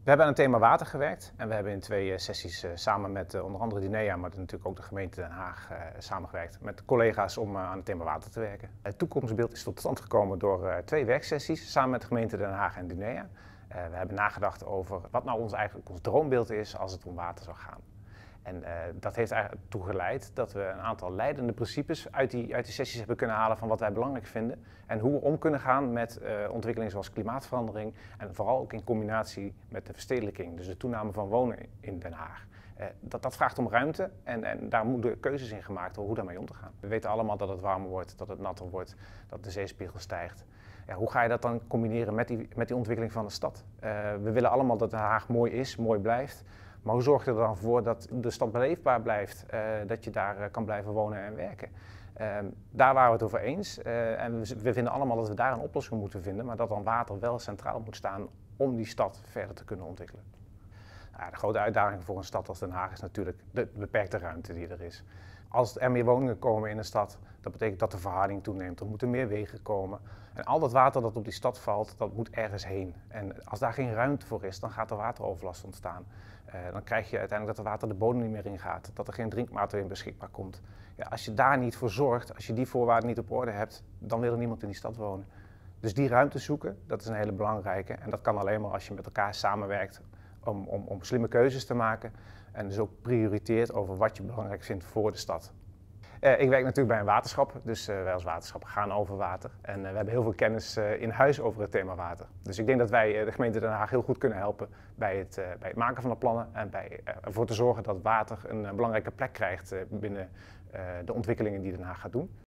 hebben aan het thema water gewerkt en we hebben in 2 sessies samen met onder andere Dinea, maar natuurlijk ook de gemeente Den Haag samengewerkt met collega's om aan het thema water te werken. Het toekomstbeeld is tot stand gekomen door 2 werksessies samen met de gemeente Den Haag en Dinea. We hebben nagedacht over wat nou ons droombeeld is als het om water zou gaan. En dat heeft eigenlijk ertoe geleid dat we een aantal leidende principes uit die sessies hebben kunnen halen van wat wij belangrijk vinden. En hoe we om kunnen gaan met ontwikkelingen zoals klimaatverandering en vooral ook in combinatie met de verstedelijking, dus de toename van wonen in Den Haag. Dat vraagt om ruimte en daar moeten keuzes in gemaakt worden hoe daarmee om te gaan. We weten allemaal dat het warmer wordt, dat het natter wordt, dat de zeespiegel stijgt. Ja, hoe ga je dat dan combineren met die ontwikkeling van de stad? We willen allemaal dat Den Haag mooi is, mooi blijft. Maar hoe zorg je er dan voor dat de stad beleefbaar blijft, dat je daar kan blijven wonen en werken? Daar waren we het over eens en we vinden allemaal dat we daar een oplossing moeten vinden, maar dat dan water wel centraal moet staan om die stad verder te kunnen ontwikkelen. De grote uitdaging voor een stad als Den Haag is natuurlijk de beperkte ruimte die er is. Als er meer woningen komen in een stad, dat betekent dat de verharding toeneemt, er moeten meer wegen komen. En al dat water dat op die stad valt, dat moet ergens heen. En als daar geen ruimte voor is, dan gaat er wateroverlast ontstaan. Dan krijg je uiteindelijk dat het water de bodem niet meer ingaat, dat er geen drinkwater in beschikbaar komt. Ja, als je daar niet voor zorgt, als je die voorwaarden niet op orde hebt, dan wil er niemand in die stad wonen. Dus die ruimte zoeken, dat is een hele belangrijke. En dat kan alleen maar als je met elkaar samenwerkt om slimme keuzes te maken. En dus ook prioriteert over wat je belangrijk vindt voor de stad. Ik werk natuurlijk bij een waterschap, dus wij als waterschap gaan over water. En we hebben heel veel kennis in huis over het thema water. Dus ik denk dat wij de gemeente Den Haag heel goed kunnen helpen bij het maken van de plannen en bij ervoor te zorgen dat water een belangrijke plek krijgt binnen de ontwikkelingen die Den Haag gaat doen.